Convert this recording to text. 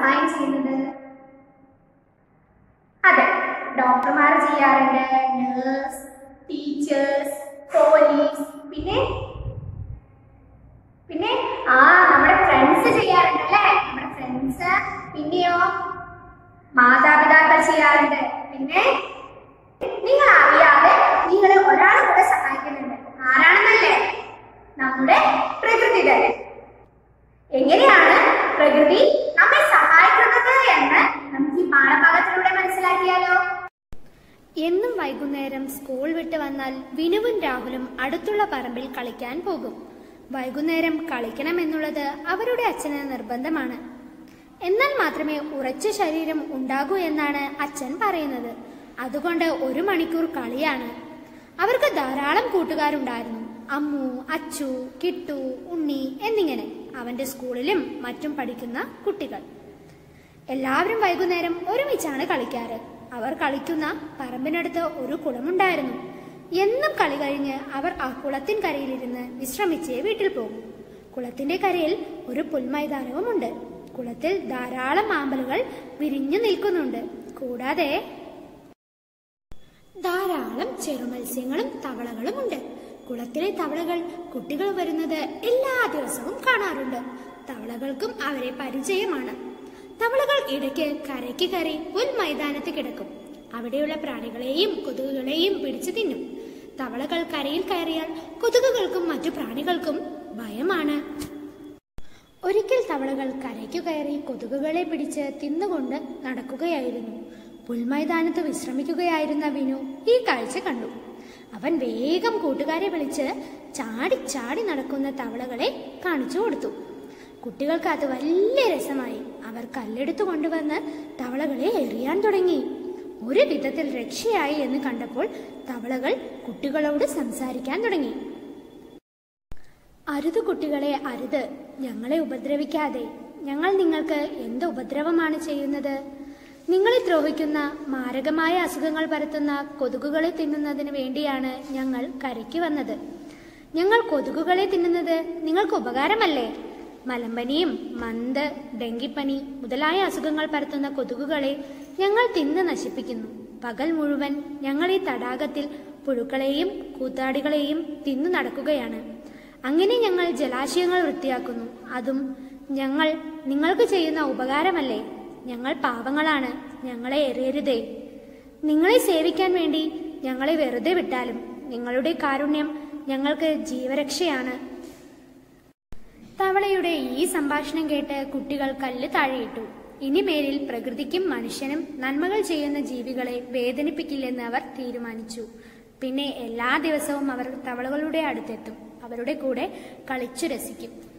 സഹായം ചെയ്യുന്നത്? അതെ, ഡോക്ടർമാർ ചെയ്യാറുണ്ട്, നഴ്സ്, ടീച്ചേഴ്സ്, പോലീസ്, പിന്നെ നമ്മുടെ ഫ്രണ്ട്സ് ചെയ്യാറുണ്ടല്ലേ, നമ്മുടെ ഫ്രണ്ട്സ്. പിന്നെയോ മാതാപിതാക്കൾ ചെയ്യാറുണ്ട്. പിന്നെ നിങ്ങൾ അറിയാതെ നിങ്ങൾ ഒരാളെ കൂടെ സഹായിക്കുന്നുണ്ട്. ആരാണെന്നല്ലേ? നമ്മുടെ പ്രകൃതി തന്നെ. എങ്ങനെയാണ് പ്രകൃതി നമ്മെ സഹായിക്കുന്നത് എന്ന് നമുക്ക് ഈ പാഠഭാഗത്തിലൂടെ മനസ്സിലാക്കിയാലോ? എന്നും വൈകുന്നേരം സ്കൂൾ വിട്ട് വന്നാൽ വിനുവും രാഹുലും അടുത്തുള്ള പറമ്പിൽ കളിക്കാൻ പോകും. വൈകുന്നേരം കളിക്കണമെന്നുള്ളത് അവരുടെ അച്ഛന് നിർബന്ധമാണ്. എന്നാൽ മാത്രമേ ഉറച്ച ശരീരം ഉണ്ടാകൂ എന്നാണ് അച്ഛൻ പറയുന്നത്. അതുകൊണ്ട് 1 മണിക്കൂർ കളിയാണ്. അവർക്ക് ധാരാളം കൂട്ടുകാരുണ്ടായിരുന്നു. അമ്മു, അച്ചു, കിട്ടു, ഉണ്ണി എന്നിങ്ങനെ അവന്റെ സ്കൂളിലും മറ്റും പഠിക്കുന്ന കുട്ടികൾ. എല്ലാവരും വൈകുന്നേരം ഒരുമിച്ചാണ് കളിക്കാറ്. അവർ കളിക്കുന്ന പറമ്പിനടുത്ത് ഒരു കുളമുണ്ടായിരുന്നു. എന്നും കളി കഴിഞ്ഞ് അവർ ആ കുളത്തിൻകരയിലിരുന്ന് വിശ്രമിച്ച് വീട്ടിൽ പോകും. കുളത്തിന്റെ കരയിൽ ഒരു പുൽമൈതാനവുമുണ്ട്. കുളത്തിൽ ധാരാളം ആമ്പലുകൾ വിരിഞ്ഞു നിൽക്കുന്നുണ്ട്. കൂടാതെ ധാരാളം ചെറുമത്സ്യങ്ങളും തവളകളും ഉണ്ട്. കുളത്തിലെ തവളകൾ കുട്ടികൾ വരുന്നത് എല്ലാ ദിവസവും കാണാറുണ്ട്. തവളകൾക്കും അവരെ പരിചയമാണ്. തവളകൾ ഇടയ്ക്ക് കരയ്ക്ക് കയറി പുൽമൈതാനത്ത് കിടക്കും. അവിടെയുള്ള പ്രാണികളെയും കൊതുകുകളെയും പിടിച്ചു തിന്നും. തവളകൾ കരയിൽ കയറിയാൽ കൊതുകുകൾക്കും മറ്റു പ്രാണികൾക്കും ഭയമാണ്. ഒരിക്കൽ തവളകൾ കരയ്ക്കു കയറി കൊതുകുകളെ പിടിച്ച് തിന്നുകൊണ്ട് നടക്കുകയായിരുന്നു. പുൽമൈതാനത്ത് വിശ്രമിക്കുകയായിരുന്ന വിനു ഈ കാഴ്ച കണ്ടു. അവൻ വേഗം കൂട്ടുകാരെ വിളിച്ച് ചാടി ചാടി നടക്കുന്ന തവളകളെ കാണിച്ചു കൊടുത്തു. കുട്ടികൾക്ക് അത് വലിയ രസമായി. അവർ കല്ലെടുത്തു കൊണ്ടുവന്ന് തവളകളെ എറിയാൻ തുടങ്ങി. ഒരു വിധത്തിൽ രക്ഷയായി എന്ന് കണ്ടപ്പോൾ തവളകൾ കുട്ടികളോട് സംസാരിക്കാൻ തുടങ്ങി. അരുത് കുട്ടികളെ, അരുത്. ഞങ്ങളെ ഉപദ്രവിക്കാതെ. ഞങ്ങൾ നിങ്ങൾക്ക് എന്ത് ഉപദ്രവമാണ് ചെയ്യുന്നത്? നിങ്ങളെ ദ്രോഹിക്കുന്ന മാരകമായ അസുഖങ്ങൾ പരത്തുന്ന കൊതുകുകളെ തിന്നുന്നതിന് വേണ്ടിയാണ് ഞങ്ങൾ കരയ്ക്ക് വന്നത്. ഞങ്ങൾ കൊതുകുകളെ തിന്നുന്നത് നിങ്ങൾക്ക് ഉപകാരമല്ലേ? മലമ്പനിയും മന്ത്, ഡെങ്കിപ്പനി മുതലായ അസുഖങ്ങൾ പരത്തുന്ന കൊതുകുകളെ ഞങ്ങൾ തിന്ന് നശിപ്പിക്കുന്നു. പകൽ മുഴുവൻ ഞങ്ങൾ ഈ തടാകത്തിൽ പുഴുക്കളെയും കൂത്താടികളെയും തിന്നു നടക്കുകയാണ്. അങ്ങനെ ഞങ്ങൾ ജലാശയങ്ങൾ വൃത്തിയാക്കുന്നു. അതും ഞങ്ങൾ നിങ്ങൾക്ക് ചെയ്യുന്ന ഉപകാരമല്ലേ? ഞങ്ങൾ പാവങ്ങളാണ്. ഞങ്ങളെ എറിയരുതേ. നിങ്ങളെ സേവിക്കാൻ വേണ്ടി ഞങ്ങളെ വെറുതെ വിട്ടാലും നിങ്ങളുടെ കാരുണ്യം ഞങ്ങൾക്ക് ജീവരക്ഷയാണ്. തവളയുടെ ഈ സംഭാഷണം കേട്ട് കുട്ടികൾ കല്ല് താഴെയിട്ടു. ഇനിമേലിൽ പ്രകൃതിക്കും മനുഷ്യനും നന്മകൾ ചെയ്യുന്ന ജീവികളെ വേദനിപ്പിക്കില്ലെന്ന് അവർ തീരുമാനിച്ചു. പിന്നെ എല്ലാ ദിവസവും അവർ തവളകളുടെ അടുത്തെത്തും. അവരുടെ കൂടെ കളിച്ചു രസിക്കും.